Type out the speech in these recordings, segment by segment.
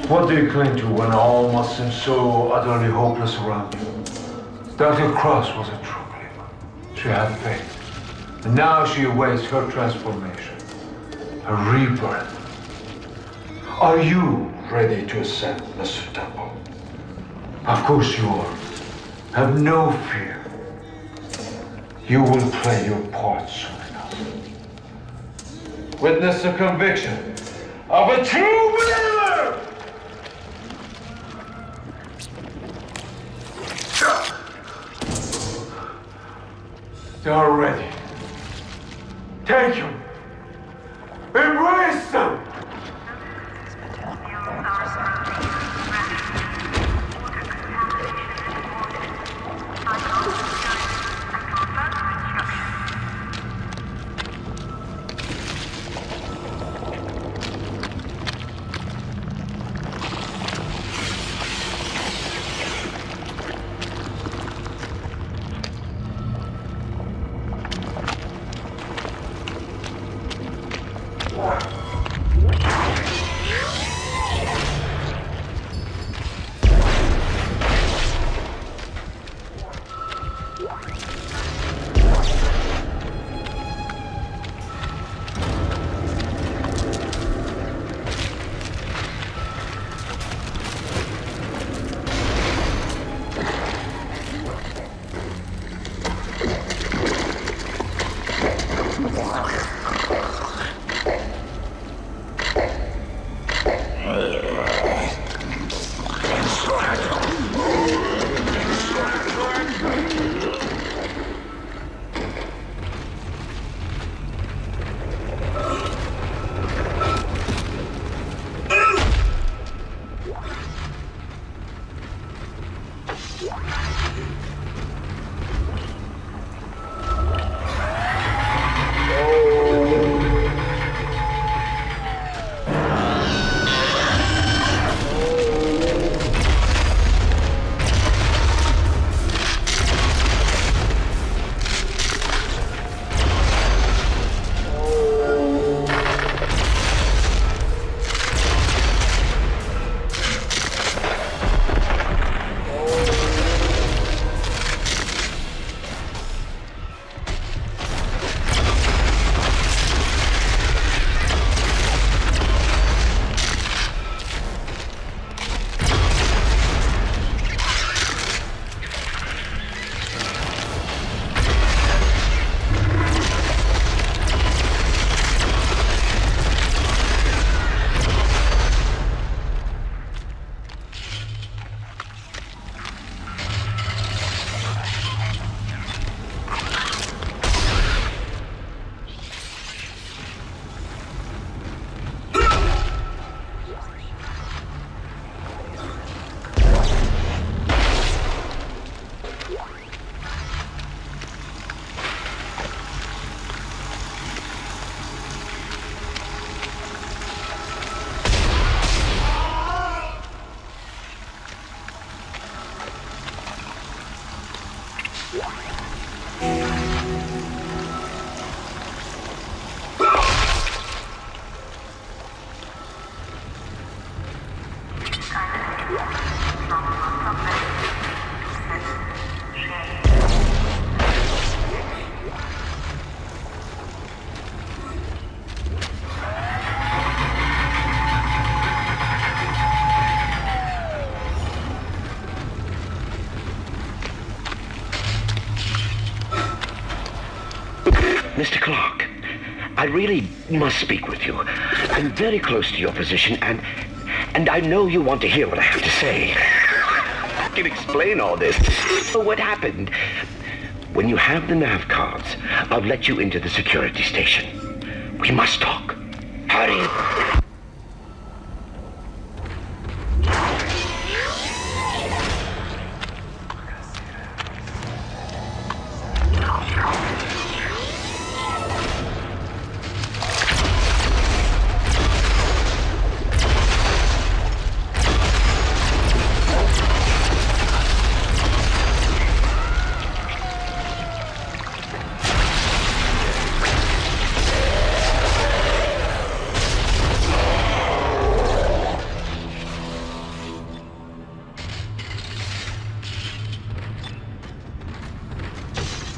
What do you cling to when all must seem so utterly hopeless around you? Dr. Cross was a true believer. She had faith. And now she awaits her transformation, her rebirth. Are you ready to ascend, Mr. Temple? Of course you are. Have no fear. You will play your part soon enough. Witness the conviction of a true believer! They are ready. Take them. Embrace them. Mr. Clark, I really must speak with you. I'm very close to your position, and I know you want to hear what I have to say. I can explain all this. So what happened? When you have the nav cards, I'll let you into the security station. We must talk. Hurry.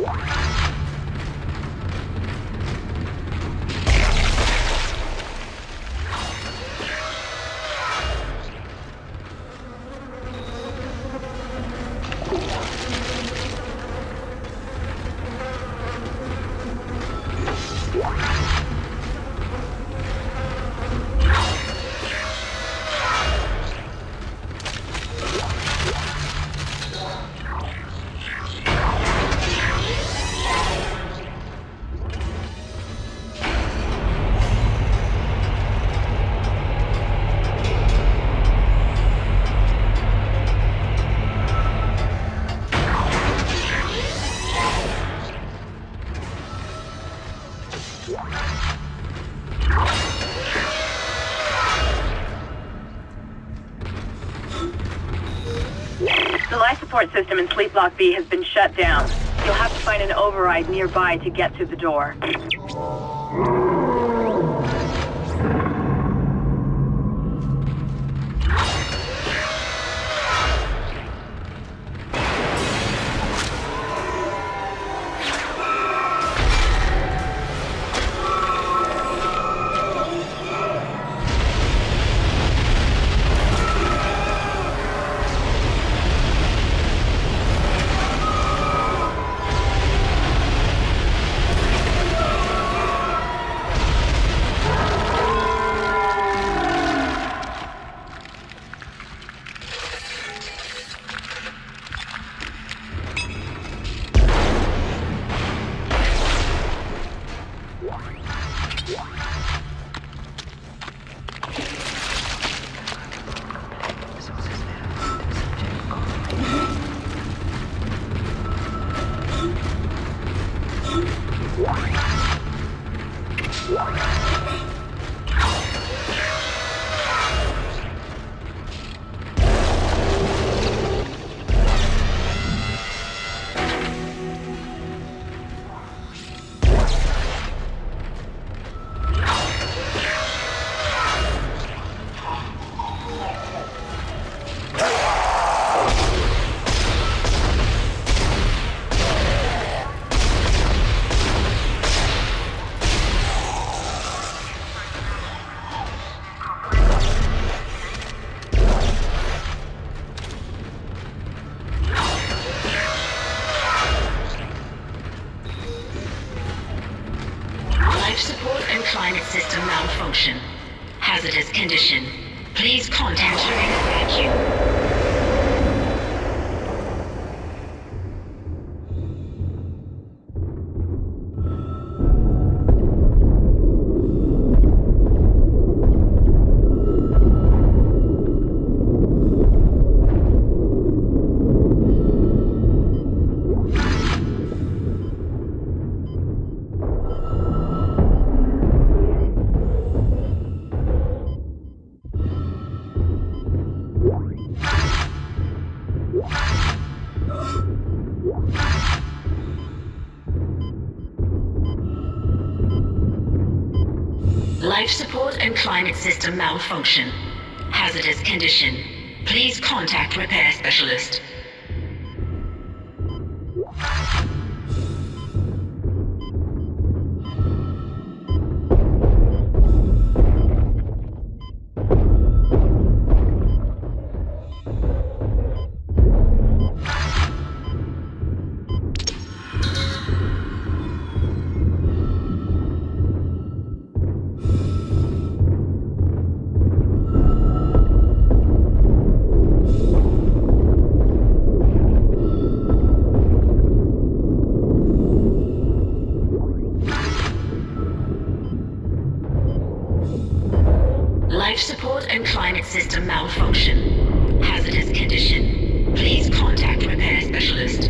The life support system in Sleep Block B has been shut down. You'll have to find an override nearby to get through the door. Life support and climate system malfunction. Hazardous condition. Please contact during evacuation. Life support and climate system malfunction. Hazardous condition. Please contact repair specialist. Life support and climate system malfunction. Hazardous condition. Please contact repair specialist.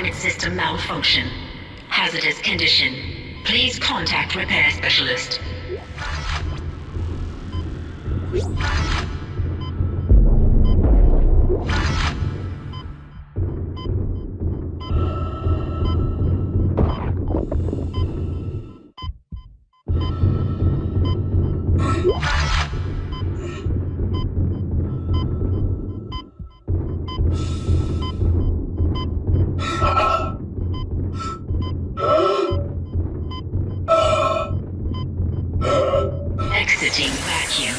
climate system malfunction. Hazardous condition. Please contact repair specialist. Exiting vacuum.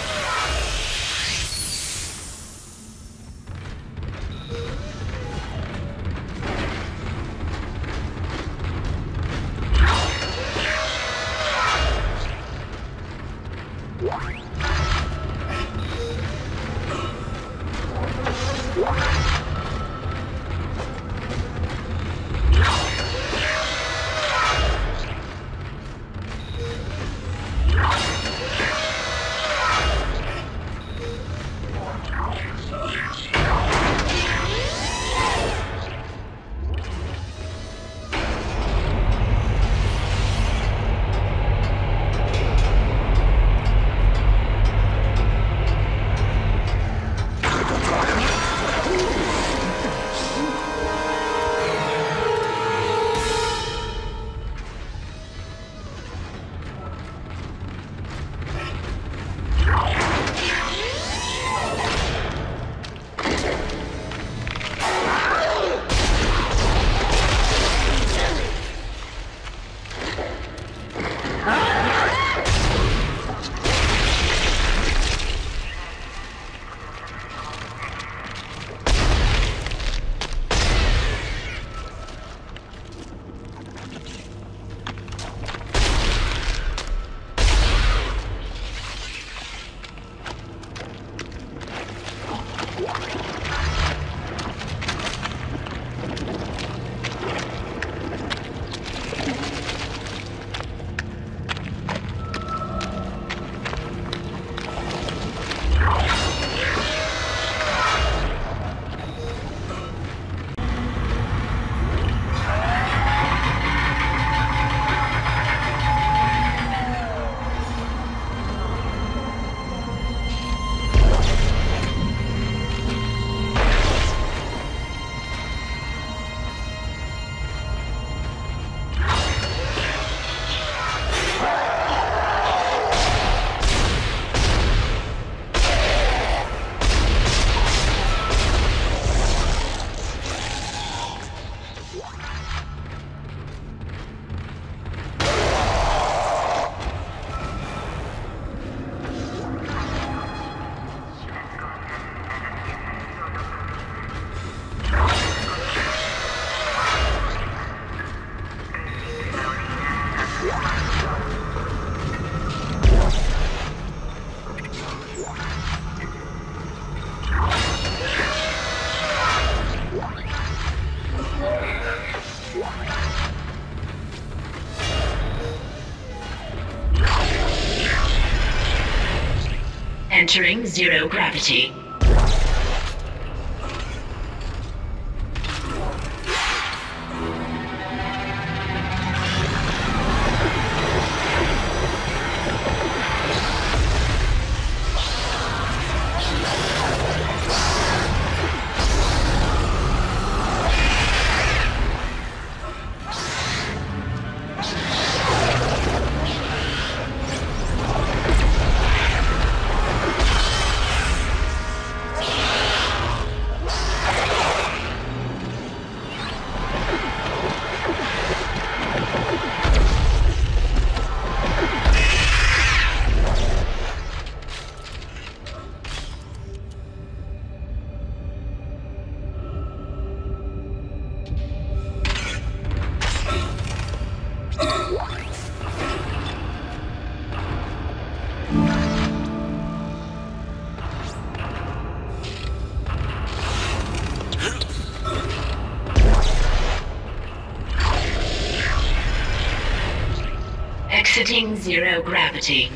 Entering zero gravity. Exiting zero gravity.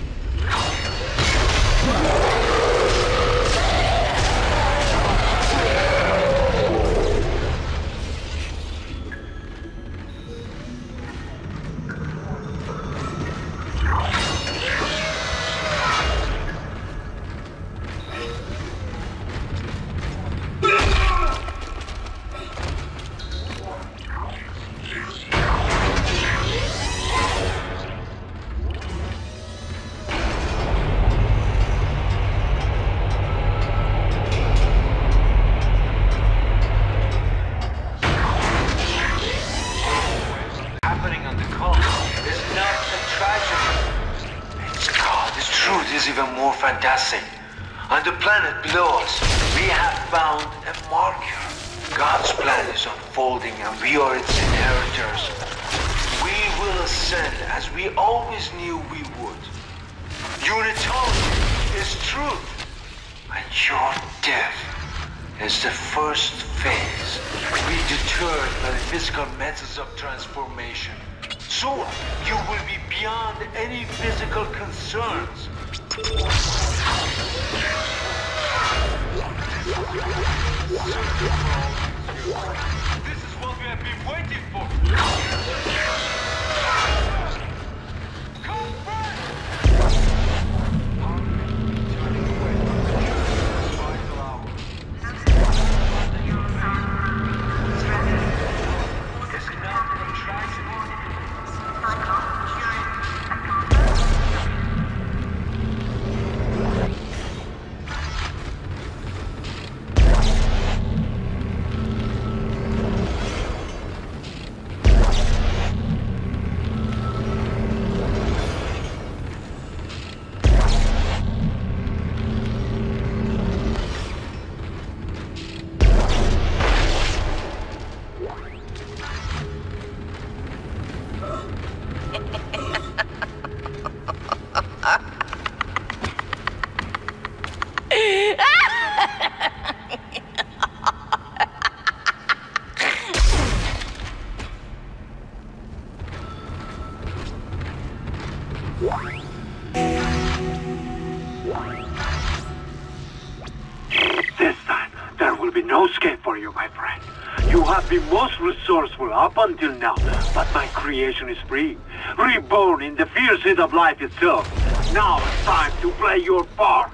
is even more fantastic. On the planet below us, we have found a marker. God's plan is unfolding and we are its inheritors. We will ascend as we always knew we would. Unitology is truth. And your death is the first phase. We deterred by the physical methods of transformation. So you will be beyond any physical concerns. This is what we have been waiting for. Come back! This time, there will be no escape for you, my friend. You have been most resourceful up until now, but my creation is free, reborn in the fierceness of life itself. Now it's time to play your part.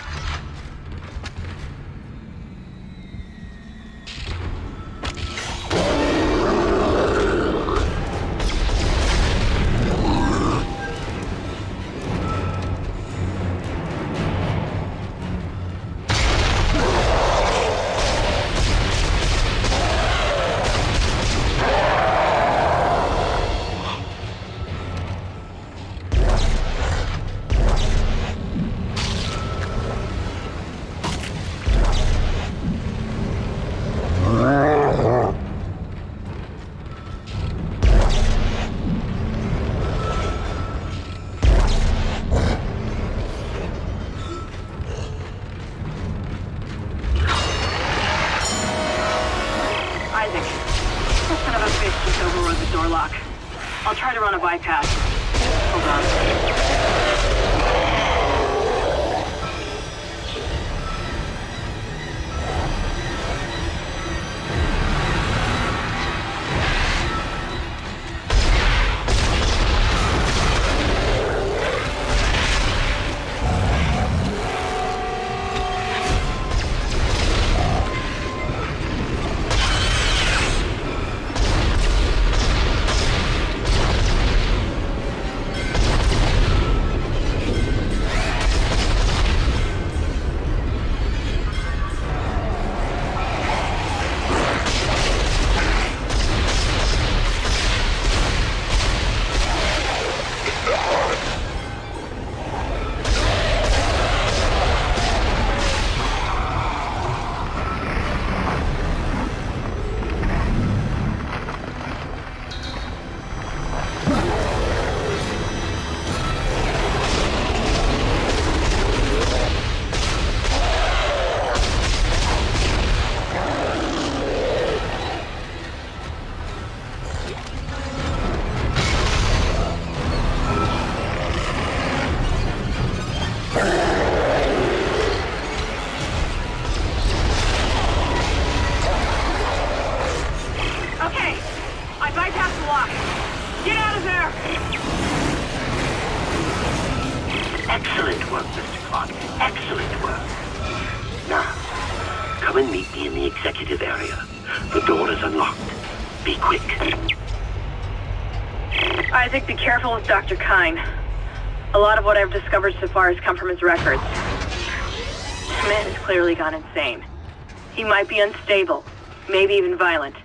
I'll try to run a bypass. Hold on. Excellent work, Mr. Clark. Excellent work. Now, come and meet me in the executive area. The door is unlocked. Be quick. Isaac, be careful with Dr. Kyne. A lot of what I've discovered so far has come from his records. This man has clearly gone insane. He might be unstable, maybe even violent.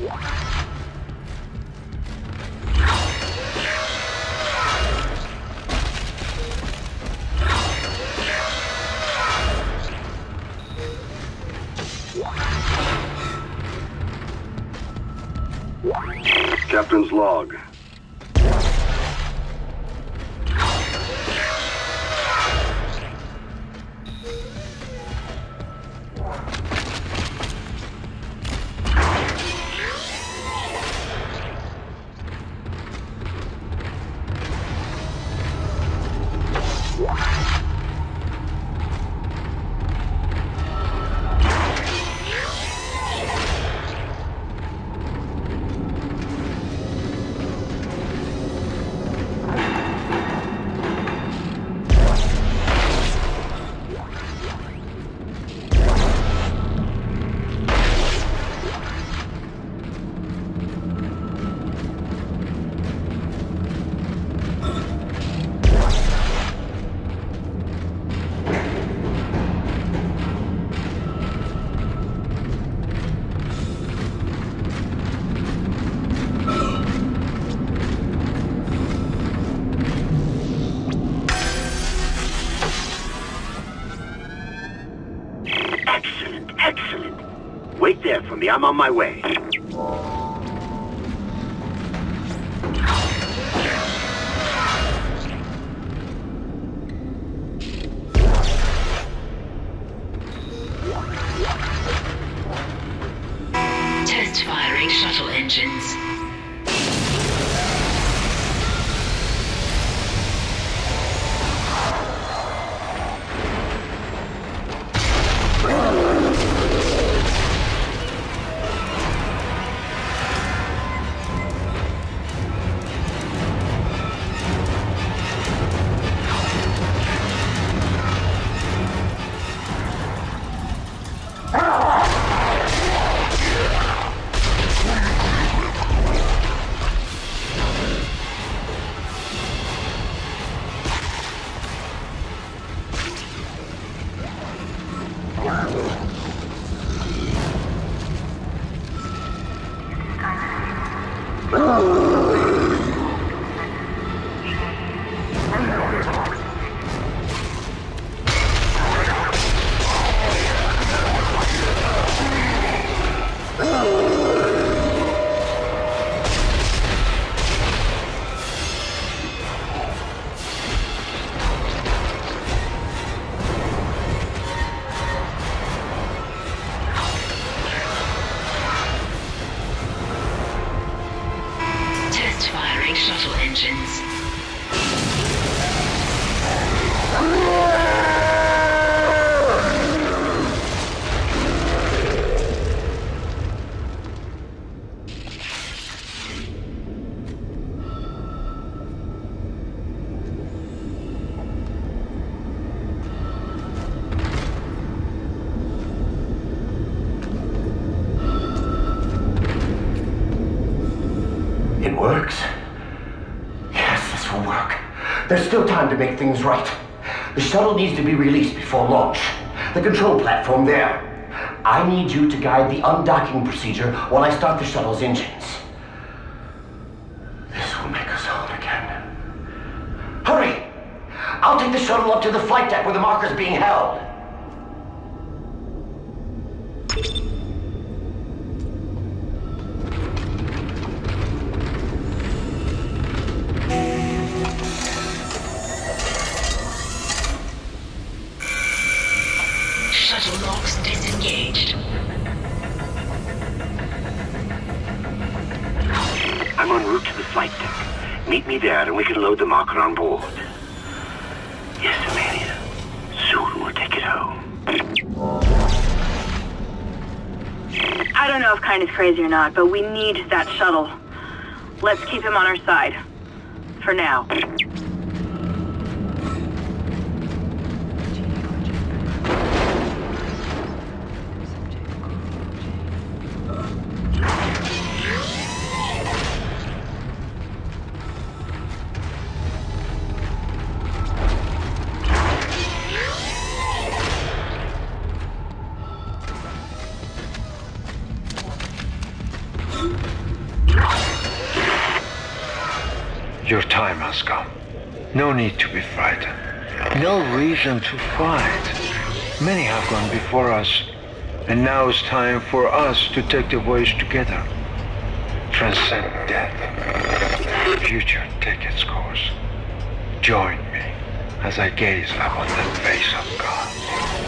Captain's log. Wait there for me. I'm on my way. Test firing shuttle engines. Shuttle engines. It works. There's still time to make things right. The shuttle needs to be released before launch. The control platform there. I need you to guide the undocking procedure while I start the shuttle's engines. This will make us whole again. Hurry! I'll take the shuttle up to the flight deck where the marker's being held. Shuttle locks disengaged. I'm en route to the flight deck. Meet me there and we can load the marker on board. Yes, Amelia. Soon we'll take it home. I don't know if Kyne is crazy or not, but we need that shuttle. Let's keep him on our side. For now. Your time has come. No need to be frightened. No reason to fight. Many have gone before us, and now it's time for us to take the voyage together. Transcend death. The future take its course. Join me as I gaze upon the face of God.